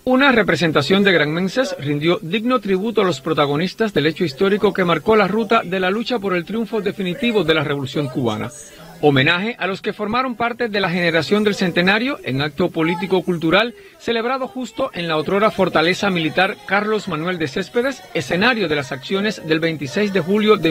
Una representación de granmenses rindió digno tributo a los protagonistas del hecho histórico que marcó la ruta de la lucha por el triunfo definitivo de la Revolución Cubana. Homenaje a los que formaron parte de la generación del centenario en acto político-cultural celebrado justo en la otrora fortaleza militar Carlos Manuel de Céspedes, escenario de las acciones del 26 de julio de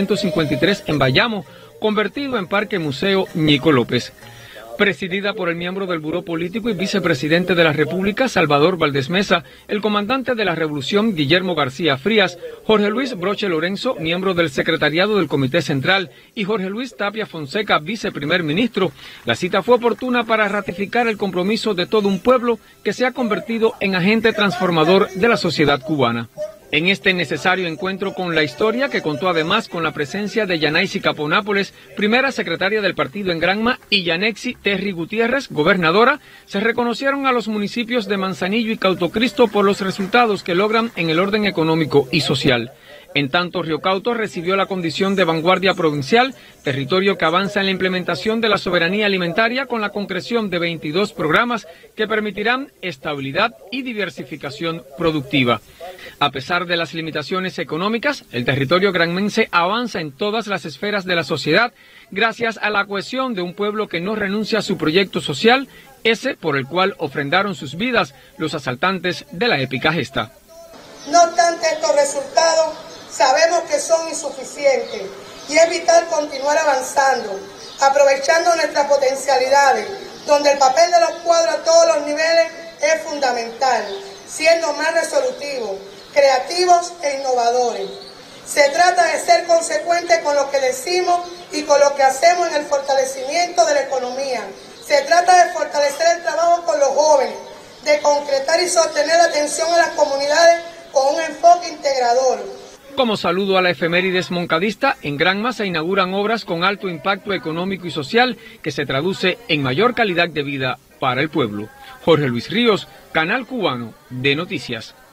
1953 en Bayamo, convertido en Parque Museo Ñico López. Presidida por el miembro del Buró Político y vicepresidente de la República, Salvador Valdés Mesa, el comandante de la Revolución, Guillermo García Frías, Jorge Luis Broche Lorenzo, miembro del secretariado del Comité Central, y Jorge Luis Tapia Fonseca, viceprimer ministro, la cita fue oportuna para ratificar el compromiso de todo un pueblo que se ha convertido en agente transformador de la sociedad cubana. En este necesario encuentro con la historia, que contó además con la presencia de Yanaisi Caponápoles, primera secretaria del partido en Granma, y Yanexi Terry Gutiérrez, gobernadora, se reconocieron a los municipios de Manzanillo y Cautocristo por los resultados que logran en el orden económico y social. En tanto, Río Cauto recibió la condición de vanguardia provincial, territorio que avanza en la implementación de la soberanía alimentaria con la concreción de 22 programas que permitirán estabilidad y diversificación productiva. A pesar de las limitaciones económicas, el territorio granmense avanza en todas las esferas de la sociedad gracias a la cohesión de un pueblo que no renuncia a su proyecto social, ese por el cual ofrendaron sus vidas los asaltantes de la épica gesta. No obstante estos resultados, sabemos que son insuficientes y es vital continuar avanzando, aprovechando nuestras potencialidades, donde el papel de los cuadros a todos los niveles es fundamental, siendo más resolutivos, creativos e innovadores. Se trata de ser consecuentes con lo que decimos y con lo que hacemos en el fortalecimiento de la economía. Se trata de fortalecer el trabajo con los jóvenes, de concretar y sostener la atención a las comunidades con un enfoque integrador. Como saludo a la efemérides moncadista, en Granma se inauguran obras con alto impacto económico y social que se traduce en mayor calidad de vida para el pueblo. Jorge Luis Ríos, Canal Cubano de Noticias.